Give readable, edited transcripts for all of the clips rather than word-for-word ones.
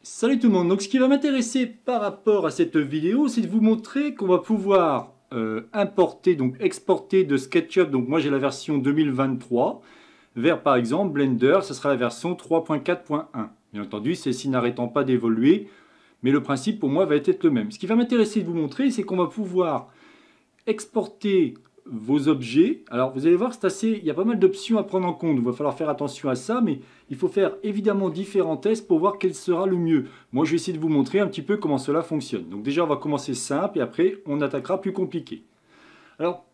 Salut tout le monde, donc ce qui va m'intéresser par rapport à cette vidéo, c'est de vous montrer qu'on va pouvoir importer, donc exporter de SketchUp, donc moi j'ai la version 2023, vers par exemple Blender, ce sera la version 3.4.1. Bien entendu, celle-ci n'arrêtant pas d'évoluer, mais le principe pour moi va être le même. Ce qui va m'intéresser de vous montrer, c'est qu'on va pouvoir exporter vos objets. Alors vous allez voir, c'est assez, il y a pas mal d'options à prendre en compte. Il va falloir faire attention à ça, mais il faut faire évidemment différents tests pour voir quel sera le mieux. Moi, je vais essayer de vous montrer un petit peu comment cela fonctionne. Donc déjà, on va commencer simple et après, on attaquera plus compliqué. Alors,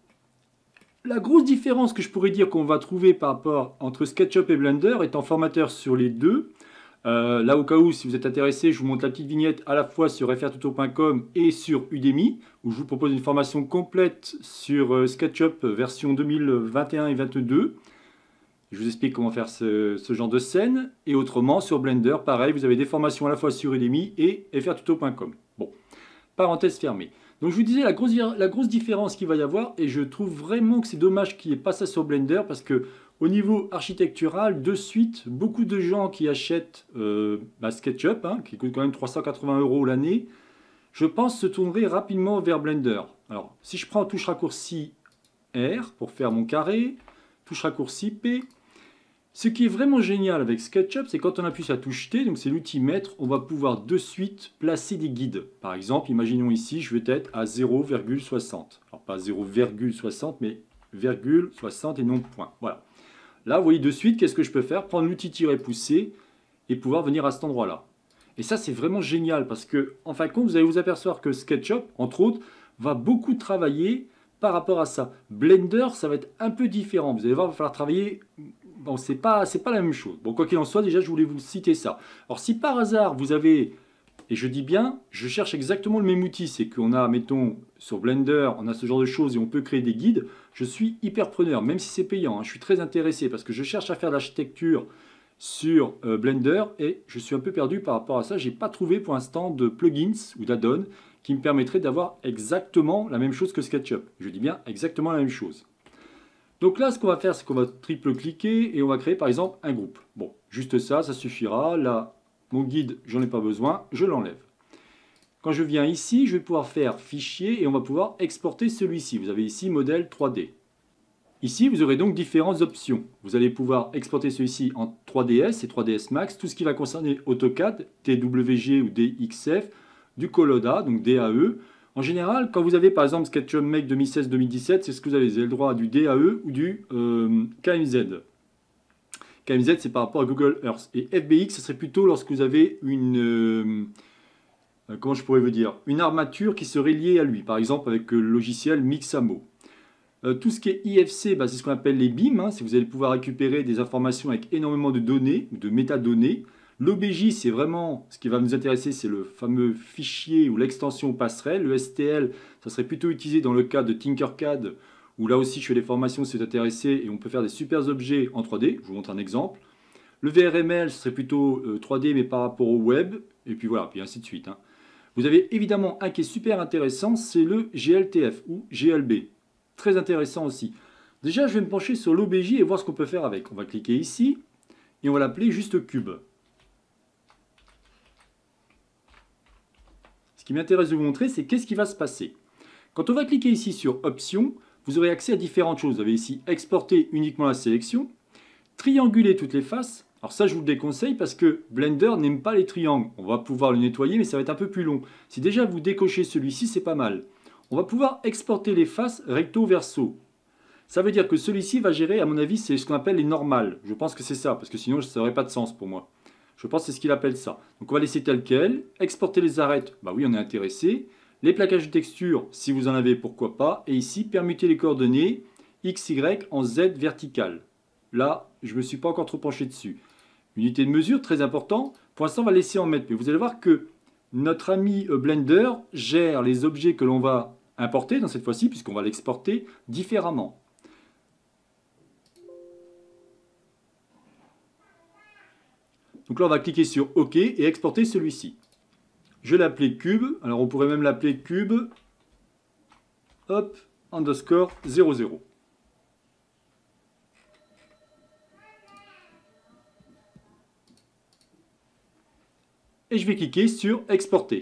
la grosse différence que je pourrais dire qu'on va trouver par rapport entre SketchUp et Blender, étant formateur sur les deux, là, au cas où, si vous êtes intéressé, je vous montre la petite vignette à la fois sur frtuto.com et sur Udemy, où je vous propose une formation complète sur SketchUp version 2021 et 2022. Je vous explique comment faire ce genre de scène. Et autrement, sur Blender, pareil, vous avez des formations à la fois sur Udemy et frtuto.com. Bon, parenthèse fermée. Donc je vous disais la grosse différence qu'il va y avoir, et je trouve vraiment que c'est dommage qu'il n'y ait pas ça sur Blender, parce que au niveau architectural, de suite, beaucoup de gens qui achètent SketchUp, qui coûte quand même 380 € l'année, je pense se tourneraient rapidement vers Blender. Alors, si je prends touche raccourci R pour faire mon carré, touche raccourci P, ce qui est vraiment génial avec SketchUp, c'est quand on appuie sur la touche T, donc c'est l'outil maître, on va pouvoir de suite placer des guides. Par exemple, imaginons ici, je vais être à 0,60. Alors pas 0,60, mais virgule 60 et non point. Voilà. Là, vous voyez de suite, qu'est-ce que je peux faire? Prendre l'outil tirer-pousser et pouvoir venir à cet endroit-là. Et ça, c'est vraiment génial parce que, en fin de compte, vous allez vous apercevoir que SketchUp, entre autres, va beaucoup travailler par rapport à ça. Blender, ça va être un peu différent. Vous allez voir, il va falloir travailler. Bon, c'est pas la même chose. Bon, quoi qu'il en soit, déjà, je voulais vous citer ça. Alors, si par hasard, vous avez, et je dis bien, je cherche exactement le même outil, c'est qu'on a, mettons, sur Blender, on a ce genre de choses et on peut créer des guides, je suis hyper preneur, même si c'est payant. Je suis très intéressé parce que je cherche à faire de l'architecture sur Blender et je suis un peu perdu par rapport à ça. J'ai pas trouvé pour l'instant de plugins ou d'add-ons qui me permettraient d'avoir exactement la même chose que SketchUp. Je dis bien exactement la même chose. Donc là, ce qu'on va faire, c'est qu'on va triple-cliquer et on va créer par exemple un groupe. Bon, juste ça, ça suffira. Là, mon guide, j'en ai pas besoin, je l'enlève. Quand je viens ici, je vais pouvoir faire fichier et on va pouvoir exporter celui-ci. Vous avez ici modèle 3D. Ici, vous aurez donc différentes options. Vous allez pouvoir exporter celui-ci en 3DS et 3ds Max, tout ce qui va concerner AutoCAD, TWG ou DXF, du Coloda, donc DAE. En général, quand vous avez par exemple SketchUp Make 2016-2017, c'est ce que vous avez. Vous avez le droit à du DAE ou du KMZ. KMZ, c'est par rapport à Google Earth. Et FBX, ce serait plutôt lorsque vous avez une... comment je pourrais vous dire? Une armature qui serait liée à lui. Par exemple, avec le logiciel Mixamo. Tout ce qui est IFC, c'est ce qu'on appelle les BIM. Si vous allez pouvoir récupérer des informations avec énormément de données, de métadonnées. L'OBJ, c'est vraiment ce qui va nous intéresser, c'est le fameux fichier ou l'extension passerelle. Le STL, ça serait plutôt utilisé dans le cas de Tinkercad, où là aussi je fais des formations si vous êtes intéressé et on peut faire des super objets en 3D. Je vous montre un exemple. Le VRML, ce serait plutôt 3D mais par rapport au web. Et puis voilà, puis ainsi de suite. Vous avez évidemment un qui est super intéressant, c'est le GLTF ou GLB. Très intéressant aussi. Déjà, je vais me pencher sur l'OBJ et voir ce qu'on peut faire avec. On va cliquer ici et on va l'appeler juste cube. Ce qui m'intéresse de vous montrer, c'est qu'est-ce qui va se passer. Quand on va cliquer ici sur Options, vous aurez accès à différentes choses. Vous avez ici Exporter uniquement la sélection, trianguler toutes les faces. Alors ça, je vous le déconseille parce que Blender n'aime pas les triangles. On va pouvoir le nettoyer, mais ça va être un peu plus long. Si déjà vous décochez celui-ci, c'est pas mal. On va pouvoir exporter les faces recto-verso. Ça veut dire que celui-ci va gérer, à mon avis, c'est ce qu'on appelle les normales. Je pense que c'est ça, parce que sinon, ça n'aurait pas de sens pour moi. Je pense que c'est ce qu'il appelle ça. Donc on va laisser tel quel. Exporter les arêtes, bah oui, on est intéressé. Les plaquages de texture, si vous en avez, pourquoi pas. Et ici, permuter les coordonnées X, Y en Z vertical. Là, je ne me suis pas encore trop penché dessus. Unité de mesure, très important. Pour l'instant, on va laisser en mètres. Mais vous allez voir que notre ami Blender gère les objets que l'on va importer dans cette fois-ci, puisqu'on va l'exporter différemment. Donc là, on va cliquer sur OK et exporter celui-ci. Je vais l'appeler cube. Alors, on pourrait même l'appeler cube, hop, underscore 00. et je vais cliquer sur exporter.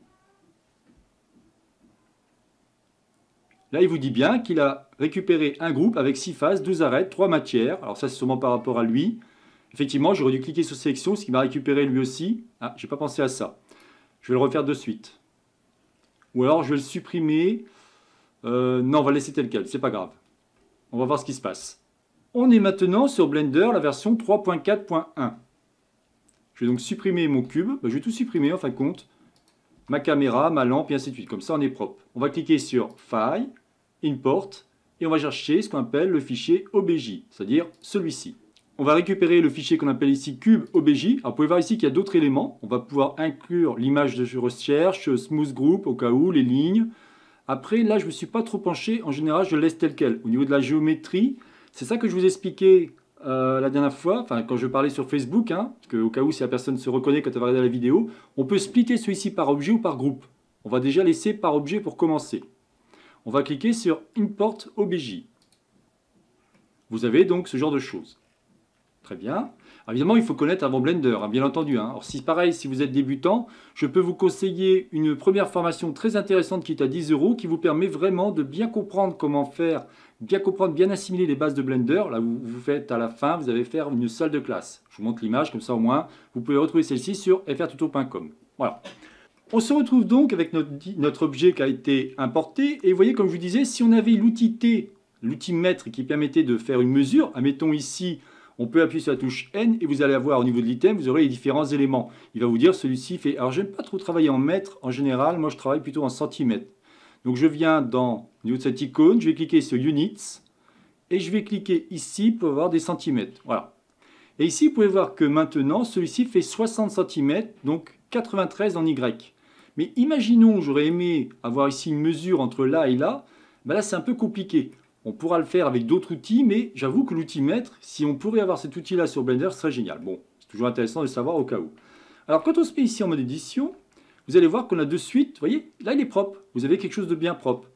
Là, il vous dit bien qu'il a récupéré un groupe avec 6 phases, 12 arêtes, 3 matières. Alors ça, c'est sûrement par rapport à lui. Effectivement, j'aurais dû cliquer sur sélection, ce qui m'a récupéré lui aussi. Ah, j'ai pas pensé à ça. Je vais le refaire de suite. Ou alors, je vais le supprimer. Non, on va le laisser tel quel, c'est pas grave. On va voir ce qui se passe. On est maintenant sur Blender, la version 3.4.1. Je vais donc supprimer mon cube. Je vais tout supprimer en fin de compte. Ma caméra, ma lampe et ainsi de suite. Comme ça, on est propre. On va cliquer sur File, Import, et on va chercher ce qu'on appelle le fichier OBJ, c'est-à-dire celui-ci. On va récupérer le fichier qu'on appelle ici cube OBJ. Alors, vous pouvez voir ici qu'il y a d'autres éléments. On va pouvoir inclure l'image de recherche, Smooth Group au cas où, les lignes. Après, là, je ne me suis pas trop penché. En général, je le laisse tel quel. Au niveau de la géométrie, c'est ça que je vous expliquais la dernière fois, enfin quand je parlais sur Facebook, parce que, au cas où si la personne se reconnaît quand elle va regarder la vidéo, on peut splitter celui-ci par objet ou par groupe. On va déjà laisser par objet pour commencer. On va cliquer sur Import OBJ. Vous avez donc ce genre de choses. Très bien. Alors évidemment, il faut connaître avant Blender, bien entendu. Alors si pareil, si vous êtes débutant, je peux vous conseiller une première formation très intéressante qui est à 10 €, qui vous permet vraiment de bien comprendre comment faire, bien comprendre, bien assimiler les bases de Blender. Là, vous faites à la fin, vous allez faire une salle de classe. Je vous montre l'image, comme ça au moins, vous pouvez retrouver celle-ci sur frtuto.com. Voilà. On se retrouve donc avec notre objet qui a été importé. Et vous voyez, comme je vous disais, si on avait l'outil T, l'outil mètre qui permettait de faire une mesure, admettons ici, on peut appuyer sur la touche N et vous allez avoir au niveau de l'item, vous aurez les différents éléments. Il va vous dire celui-ci fait... Alors, je n'aime pas trop travailler en mètres en général, moi je travaille plutôt en centimètres. Donc, je viens au niveau de cette icône, je vais cliquer sur Units et je vais cliquer ici pour avoir des centimètres. Voilà. Et ici, vous pouvez voir que maintenant, celui-ci fait 60 cm, donc 93 en Y. Mais imaginons, j'aurais aimé avoir ici une mesure entre là et là. Ben là, c'est un peu compliqué. On pourra le faire avec d'autres outils, mais j'avoue que l'outil mètre, si on pourrait avoir cet outil-là sur Blender, ce serait génial. Bon, c'est toujours intéressant de le savoir au cas où. Alors, quand on se met ici en mode édition, vous allez voir qu'on a de suite, vous voyez, là, il est propre. Vous avez quelque chose de bien propre.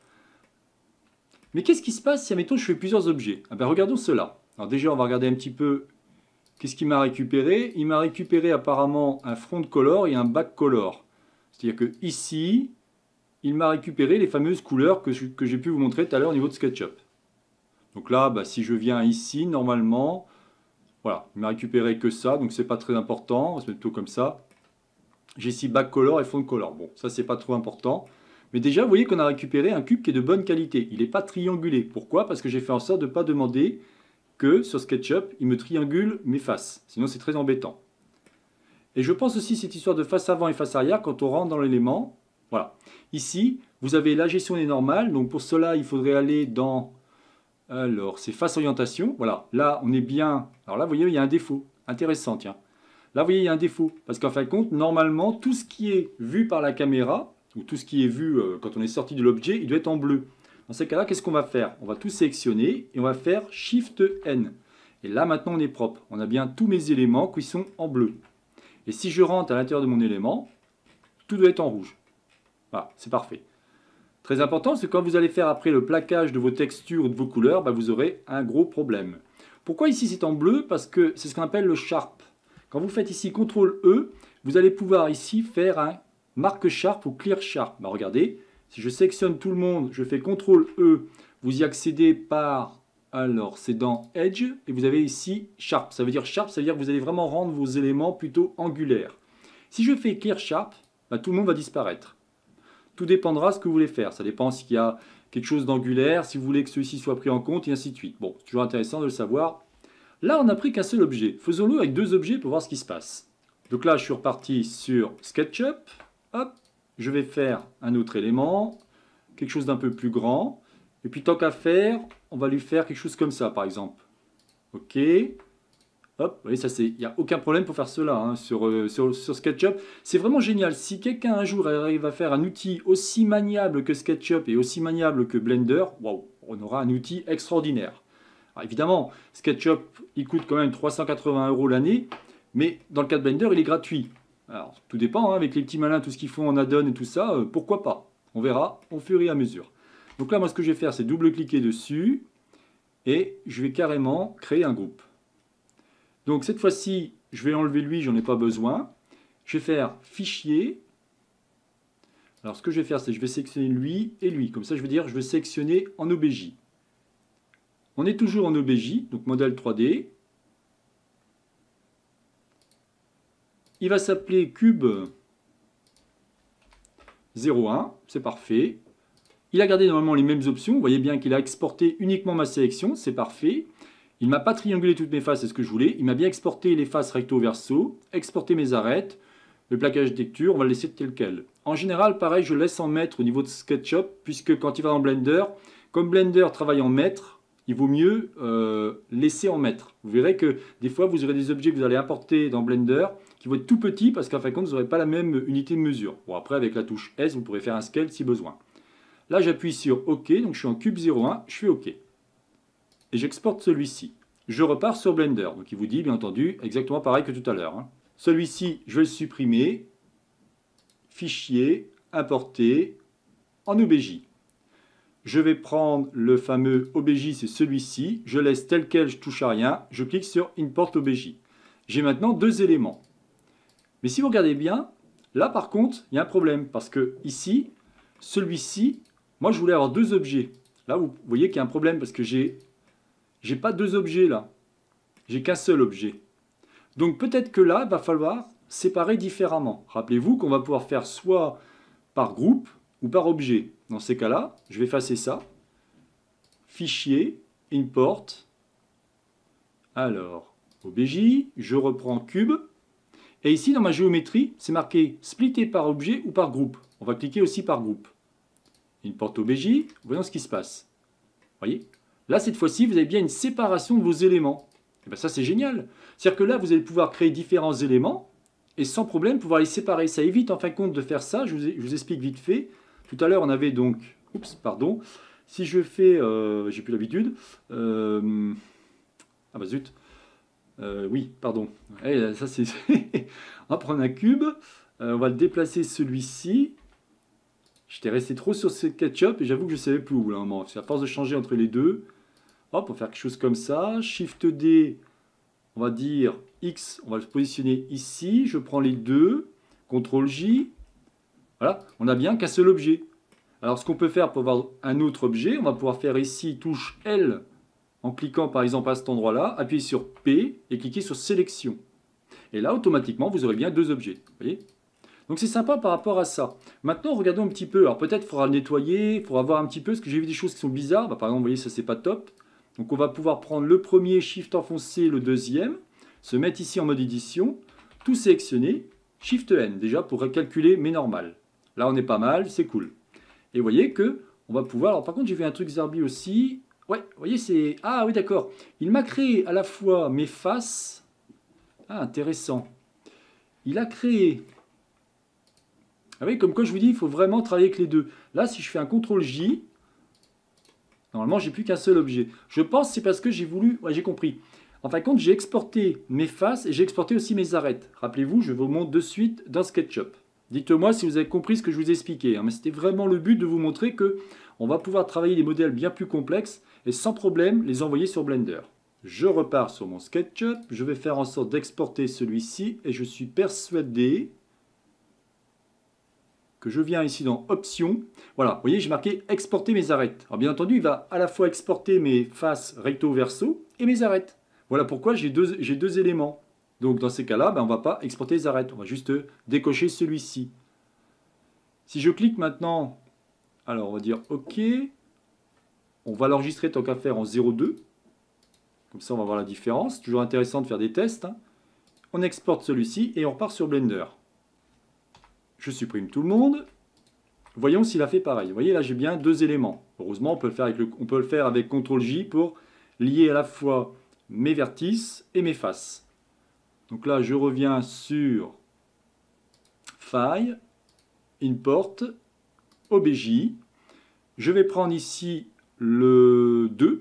Mais qu'est-ce qui se passe si, admettons, je fais plusieurs objets? Ah ben, regardons cela. Alors déjà, on va regarder un petit peu qu'est-ce qu'il m'a récupéré. Il m'a récupéré apparemment un front color et un back color. C'est-à-dire que ici, il m'a récupéré les fameuses couleurs que j'ai pu vous montrer tout à l'heure au niveau de SketchUp. Donc là, si je viens ici, normalement, voilà, il m'a récupéré que ça, donc c'est pas très important, on va se mettre plutôt comme ça. J'ai ici back color et front color. Bon, ça c'est pas trop important. Mais déjà, vous voyez qu'on a récupéré un cube qui est de bonne qualité. Il n'est pas triangulé. Pourquoi? Parce que j'ai fait en sorte de ne pas demander que sur SketchUp, il me triangule mes faces. Sinon, c'est très embêtant. Et je pense aussi cette histoire de face avant et face arrière quand on rentre dans l'élément. Voilà. Ici, vous avez la gestion des normales. Donc pour cela, il faudrait aller dans... Alors, c'est face orientation. Voilà. Là, on est bien... Alors là, vous voyez, il y a un défaut. Intéressant, tiens. Là, vous voyez, il y a un défaut. Parce qu'en fin de compte, normalement, tout ce qui est vu par la caméra, ou tout ce qui est vu quand on est sorti de l'objet, il doit être en bleu. Dans ces cas-là, qu'est-ce qu'on va faire? On va tout sélectionner et on va faire Shift N. Et là, maintenant, on est propre. On a bien tous mes éléments qui sont en bleu. Et si je rentre à l'intérieur de mon élément, tout doit être en rouge. Voilà, c'est parfait. Très important, c'est que quand vous allez faire après le plaquage de vos textures ou de vos couleurs, vous aurez un gros problème. Pourquoi ici c'est en bleu? Parce que c'est ce qu'on appelle le Sharp. Quand vous faites ici CTRL-E, vous allez pouvoir ici faire un marque Sharp ou Clear Sharp. Regardez, si je sélectionne tout le monde, je fais CTRL-E, vous y accédez par... Alors, c'est dans Edge, et vous avez ici Sharp. Ça veut dire Sharp, ça veut dire que vous allez vraiment rendre vos éléments plutôt angulaires. Si je fais Clear Sharp, tout le monde va disparaître. Tout dépendra de ce que vous voulez faire. Ça dépend s'il y a quelque chose d'angulaire, si vous voulez que celui-ci soit pris en compte, et ainsi de suite. Bon, c'est toujours intéressant de le savoir. Là, on n'a pris qu'un seul objet. Faisons-le avec deux objets pour voir ce qui se passe. Donc là, je suis reparti sur SketchUp. Hop, je vais faire un autre élément, quelque chose d'un peu plus grand. Et puis, tant qu'à faire, on va lui faire quelque chose comme ça, par exemple. OK. Hop, vous voyez, ça c'est, il n'y a aucun problème pour faire cela sur SketchUp. C'est vraiment génial. Si quelqu'un un jour arrive à faire un outil aussi maniable que SketchUp et aussi maniable que Blender, waouh, on aura un outil extraordinaire. Alors évidemment, SketchUp, il coûte quand même 380 € l'année, mais dans le cas de Blender, il est gratuit. Alors, tout dépend, avec les petits malins, tout ce qu'ils font en add-on et tout ça, pourquoi pas? On verra au fur et à mesure. Donc là, moi, ce que je vais faire, c'est double-cliquer dessus, et je vais carrément créer un groupe. Donc cette fois-ci, je vais enlever lui, j'en ai pas besoin. Je vais faire Fichier. Alors ce que je vais faire, c'est que je vais sélectionner lui et lui. Comme ça, je vais dire, je vais sélectionner en OBJ. On est toujours en OBJ, donc modèle 3D. Il va s'appeler cube 01, c'est parfait. Il a gardé normalement les mêmes options. Vous voyez bien qu'il a exporté uniquement ma sélection, c'est parfait. Il ne m'a pas triangulé toutes mes faces, c'est ce que je voulais. Il m'a bien exporté les faces recto-verso, exporté mes arêtes, le plaquage de texture, on va le laisser tel quel. En général, pareil, je laisse en mètre au niveau de SketchUp, puisque quand il va dans Blender, comme Blender travaille en mètres, il vaut mieux laisser en mètres. Vous verrez que des fois, vous aurez des objets que vous allez importer dans Blender qui vont être tout petits, parce qu'en fin de compte, vous n'aurez pas la même unité de mesure. Bon, après, avec la touche S, vous pourrez faire un scale si besoin. Là, j'appuie sur OK, donc je suis en cube 01, je fais OK. Et j'exporte celui-ci. Je repars sur Blender. Donc il vous dit, bien entendu, exactement pareil que tout à l'heure. Celui-ci, je vais le supprimer. Fichier, importer, en OBJ. Je vais prendre le fameux OBJ, c'est celui-ci. Je laisse tel quel, je touche à rien. Je clique sur Import OBJ. J'ai maintenant deux éléments. Mais si vous regardez bien, là par contre, il y a un problème. Parce que ici, celui-ci, moi je voulais avoir deux objets. Là, vous voyez qu'il y a un problème parce que j'ai pas deux objets là. J'ai qu'un seul objet. Donc peut-être que là, il va falloir séparer différemment. Rappelez-vous qu'on va pouvoir faire soit par groupe ou par objet. Dans ces cas-là, je vais effacer ça. Fichier, Import. Alors, OBJ, je reprends cube. Et ici, dans ma géométrie, c'est marqué splitter par objet ou par groupe. On va cliquer aussi par groupe. Import OBJ, voyons ce qui se passe. Voyez? Là, cette fois-ci, vous avez bien une séparation de vos éléments. Et bien ça, c'est génial. C'est-à-dire que là, vous allez pouvoir créer différents éléments et sans problème pouvoir les séparer. Ça évite en fin de compte de faire ça. Je vous explique vite fait. Tout à l'heure, on avait donc... Oups, pardon. Si je fais... j'ai plus l'habitude. Ah bah zut. Oui, pardon. Et ça, c'est... on va prendre un cube. On va le déplacer celui-ci. J'étais resté trop sur ce SketchUp et j'avoue que je ne savais plus où là, à un moment. C'est à force de changer entre les deux. Hop, on va faire quelque chose comme ça. Shift D, on va dire X, on va le positionner ici. Je prends les deux. CTRL J. Voilà, on n'a bien qu'un seul objet. Alors ce qu'on peut faire pour avoir un autre objet, on va pouvoir faire ici touche L en cliquant par exemple à cet endroit-là, appuyer sur P et cliquer sur sélection. Et là, automatiquement, vous aurez bien deux objets. Vous voyez ? Donc c'est sympa par rapport à ça. Maintenant, regardons un petit peu. Alors peut-être il faudra le nettoyer, il faudra voir un petit peu, parce que j'ai vu des choses qui sont bizarres. Bah, par exemple, vous voyez, ça c'est pas top. Donc on va pouvoir prendre le premier, Shift enfoncé, le deuxième, se mettre ici en mode édition, tout sélectionner, Shift N, déjà pour recalculer mes normales. Là on est pas mal, c'est cool. Et vous voyez que on va pouvoir... Alors par contre j'ai vu un truc Zarbi aussi. Ouais, vous voyez c'est... Ah oui d'accord. Il m'a créé à la fois mes faces... Ah intéressant. Il a créé... Ah oui, comme quoi je vous dis, il faut vraiment travailler avec les deux. Là si je fais un CTRL J... Normalement, j'ai plus qu'un seul objet. Je pense que c'est parce que j'ai voulu... Ouais, j'ai compris. En fin de compte, j'ai exporté mes faces et j'ai exporté aussi mes arêtes. Rappelez-vous, je vous montre de suite dans SketchUp. Dites-moi si vous avez compris ce que je vous ai expliqué. Hein, mais c'était vraiment le but de vous montrer que on va pouvoir travailler des modèles bien plus complexes et sans problème les envoyer sur Blender. Je repars sur mon SketchUp. Je vais faire en sorte d'exporter celui-ci et je suis persuadé que je viens ici dans Options. Voilà, vous voyez, j'ai marqué exporter mes arêtes. Alors bien entendu, il va à la fois exporter mes faces recto-verso et mes arêtes. Voilà pourquoi j'ai deux éléments. Donc dans ces cas-là, ben, on ne va pas exporter les arêtes. On va juste décocher celui-ci. Si je clique maintenant, alors on va dire OK. On va l'enregistrer tant qu'à faire en 0,2. Comme ça, on va voir la différence. C'est toujours intéressant de faire des tests. Hein. On exporte celui-ci et on repart sur Blender. Je supprime tout le monde. Voyons s'il a fait pareil. Vous voyez, là, j'ai bien deux éléments. Heureusement, on peut le faire avec CTRL J pour lier à la fois mes vertices et mes faces. Donc là, je reviens sur File, Import, OBJ. Je vais prendre ici le 2.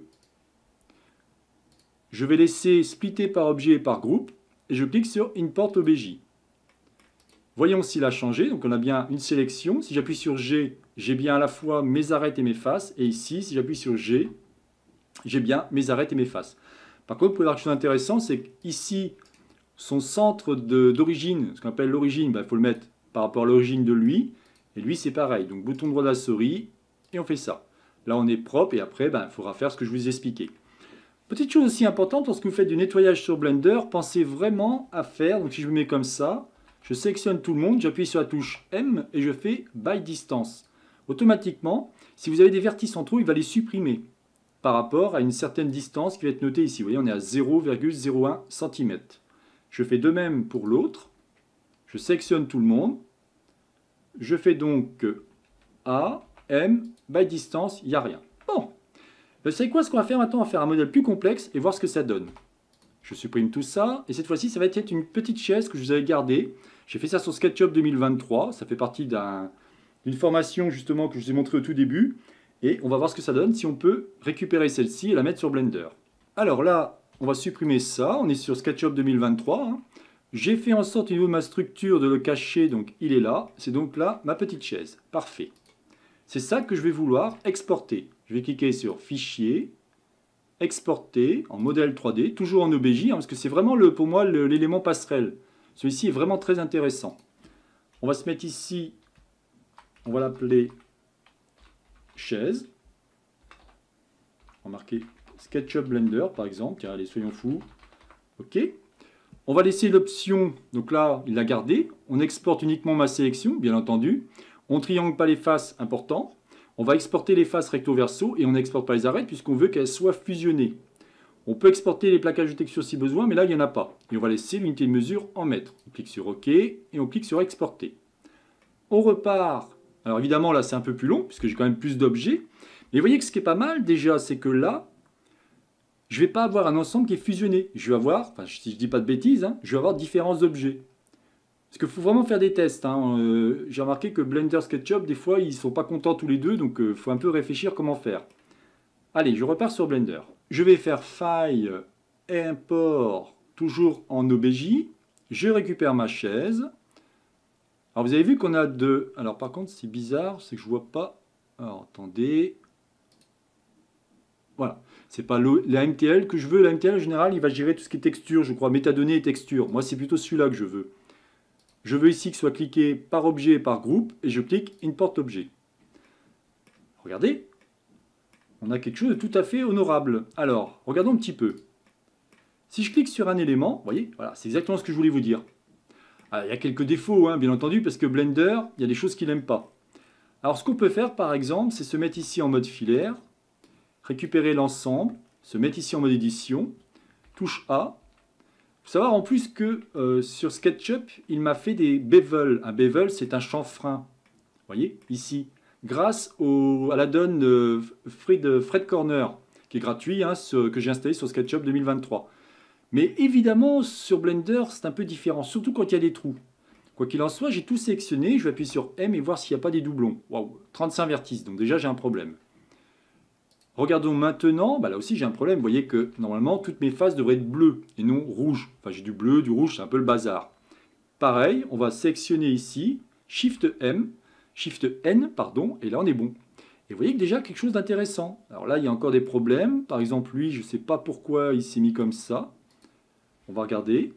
Je vais laisser splitter par objet et par groupe. Et je clique sur Import OBJ. Voyons s'il a changé. Donc on a bien une sélection. Si j'appuie sur G, j'ai bien à la fois mes arêtes et mes faces. Et ici, si j'appuie sur G, j'ai bien mes arêtes et mes faces. Par contre, pour voir quelque chose d'intéressant, c'est qu'ici, son centre d'origine, ce qu'on appelle l'origine, il faut le mettre par rapport à l'origine de lui. Et lui, c'est pareil. Donc, bouton droit de la souris, et on fait ça. Là, on est propre, et après, il faudra faire ce que je vous ai expliqué. Petite chose aussi importante, lorsque vous faites du nettoyage sur Blender, pensez vraiment à faire, donc si je me mets comme ça, je sélectionne tout le monde, j'appuie sur la touche M, et je fais By Distance. Automatiquement, si vous avez des vertices en trop, il va les supprimer par rapport à une certaine distance qui va être notée ici. Vous voyez, on est à 0,01 cm. Je fais de même pour l'autre. Je sélectionne tout le monde. Je fais donc A, M, by distance, il n'y a rien. Bon, vous savez quoi, ce qu'on va faire maintenant? On va faire un modèle plus complexe et voir ce que ça donne. Je supprime tout ça, et cette fois-ci, ça va être une petite chaise que je vous avais gardée. J'ai fait ça sur SketchUp 2023, ça fait partie d'une formation justement que je vous ai montré au tout début. Et on va voir ce que ça donne si on peut récupérer celle-ci et la mettre sur Blender. Alors là, on va supprimer ça, on est sur SketchUp 2023. Hein. J'ai fait en sorte au niveau de ma structure de le cacher, donc il est là. C'est donc là ma petite chaise. Parfait. C'est ça que je vais vouloir exporter. Je vais cliquer sur Fichier, Exporter en modèle 3D, toujours en OBJ, hein, parce que c'est vraiment pour moi l'élément passerelle. Celui-ci est vraiment très intéressant. On va se mettre ici, on va l'appeler chaise. On va marquer SketchUp Blender par exemple. Tiens, allez, soyons fous. OK. On va laisser l'option, donc là, il l'a gardé. On exporte uniquement ma sélection, bien entendu. On triangle pas les faces, important. On va exporter les faces recto-verso et on n'exporte pas les arêtes puisqu'on veut qu'elles soient fusionnées. On peut exporter les plaquages de texture si besoin, mais là, il n'y en a pas. Et on va laisser l'unité de mesure en mètres. On clique sur OK et on clique sur Exporter. On repart. Alors évidemment, là, c'est un peu plus long puisque j'ai quand même plus d'objets. Mais vous voyez que ce qui est pas mal déjà, c'est que là, je ne vais pas avoir un ensemble qui est fusionné. Je vais avoir, enfin, si je ne dis pas de bêtises, hein, je vais avoir différents objets. Parce qu'il faut vraiment faire des tests. Hein. J'ai remarqué que Blender, SketchUp, des fois, ils ne sont pas contents tous les deux, donc il faut un peu réfléchir comment faire. Allez, je repars sur Blender. Je vais faire File, Import, toujours en OBJ. Je récupère ma chaise. Alors vous avez vu qu'on a deux. Alors par contre, c'est bizarre, c'est que je ne vois pas. Alors attendez. Voilà. C'est pas la MTL que je veux. La MTL en général, il va gérer tout ce qui est texture, je crois, métadonnées et texture. Moi, c'est plutôt celui-là que je veux. Je veux ici que soit cliqué par objet et par groupe, et je clique Import Objet. Regardez, on a quelque chose de tout à fait honorable. Alors, regardons un petit peu. Si je clique sur un élément, vous voyez, voilà, c'est exactement ce que je voulais vous dire. Alors, il y a quelques défauts, hein, bien entendu, parce que Blender, il y a des choses qu'il n'aime pas. Alors, ce qu'on peut faire, par exemple, c'est se mettre ici en mode filaire, récupérer l'ensemble, se mettre ici en mode édition, touche A. Il faut savoir en plus que sur SketchUp, il m'a fait des bevels. Un bevel, c'est un chanfrein. Vous voyez, ici. Grâce à l'add-on de Fred Corner, qui est gratuit, hein, que j'ai installé sur SketchUp 2023. Mais évidemment, sur Blender, c'est un peu différent, surtout quand il y a des trous. Quoi qu'il en soit, j'ai tout sélectionné. Je vais appuyer sur M et voir s'il n'y a pas des doublons. Waouh, 35 vertices, donc déjà j'ai un problème. Regardons maintenant, là aussi j'ai un problème, vous voyez que normalement toutes mes faces devraient être bleues et non rouges. Enfin j'ai du bleu, du rouge, c'est un peu le bazar. Pareil, on va sélectionner ici, Shift N, pardon, et là on est bon. Et vous voyez que déjà quelque chose d'intéressant. Alors là il y a encore des problèmes, par exemple lui, je ne sais pas pourquoi il s'est mis comme ça. On va regarder.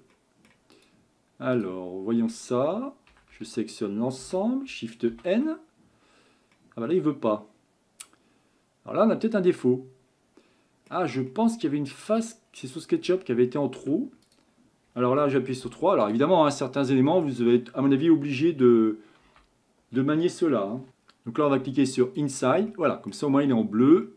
Alors, voyons ça, je sélectionne l'ensemble, Shift N. Ah là il ne veut pas. Alors là, on a peut-être un défaut. Ah, je pense qu'il y avait une face, c'est sur SketchUp, qui avait été en trop. Alors là, j'appuie sur 3. Alors évidemment, hein, certains éléments, vous allez être, à mon avis, obligé de manier cela. Hein. Donc là, on va cliquer sur Inside. Voilà, comme ça, au moins, il est en bleu.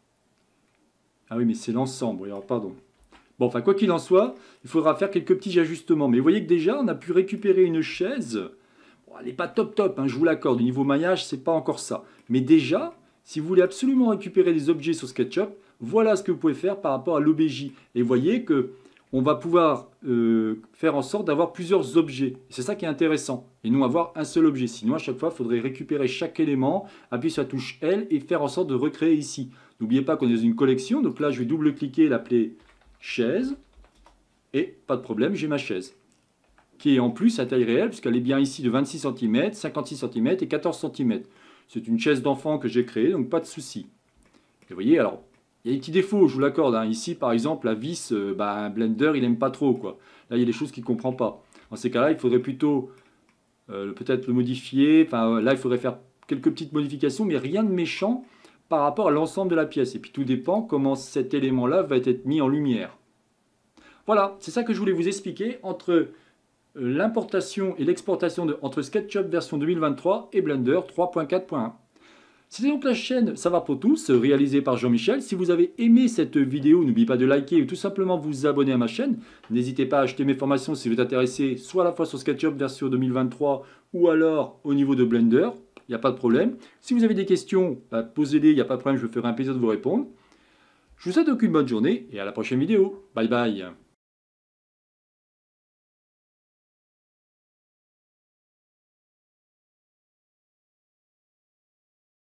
Ah oui, mais c'est l'ensemble. Oui, alors, pardon. Bon, enfin, quoi qu'il en soit, il faudra faire quelques petits ajustements. Mais vous voyez que déjà, on a pu récupérer une chaise. Bon, elle n'est pas top, hein, je vous l'accorde. Au niveau maillage, c'est pas encore ça. Mais déjà... Si vous voulez absolument récupérer des objets sur SketchUp, voilà ce que vous pouvez faire par rapport à l'OBJ. Et vous voyez qu'on va pouvoir faire en sorte d'avoir plusieurs objets. C'est ça qui est intéressant. Et non avoir un seul objet. Sinon, à chaque fois, il faudrait récupérer chaque élément, appuyer sur la touche L et faire en sorte de recréer ici. N'oubliez pas qu'on est dans une collection. Donc là, je vais double-cliquer et l'appeler chaise. Et pas de problème, j'ai ma chaise. Qui est en plus à taille réelle, puisqu'elle est bien ici de 26 cm, 56 cm et 14 cm. C'est une chaise d'enfant que j'ai créée, donc pas de souci. Et vous voyez, alors, Il y a des petits défauts, je vous l'accorde, hein. Ici, par exemple, la vis, Blender, il n'aime pas trop, quoi. Là, il y a des choses qu'il ne comprend pas. Dans ces cas-là, il faudrait plutôt peut-être le modifier. Enfin, là, il faudrait faire quelques petites modifications, mais rien de méchant par rapport à l'ensemble de la pièce. Et puis, tout dépend comment cet élément-là va être mis en lumière. Voilà, c'est ça que je voulais vous expliquer entre l'importation et l'exportation entre SketchUp version 2023 et Blender 3.4.1. C'était donc la chaîne Ça va pour tous, réalisée par Jean-Michel. Si vous avez aimé cette vidéo, n'oubliez pas de liker ou tout simplement vous abonner à ma chaîne. N'hésitez pas à acheter mes formations si vous êtes intéressé, soit à la fois sur SketchUp version 2023 ou alors au niveau de Blender. Il n'y a pas de problème. Si vous avez des questions, posez-les, il n'y a pas de problème, je me ferai un plaisir de vous répondre. Je vous souhaite donc une bonne journée et à la prochaine vidéo. Bye bye.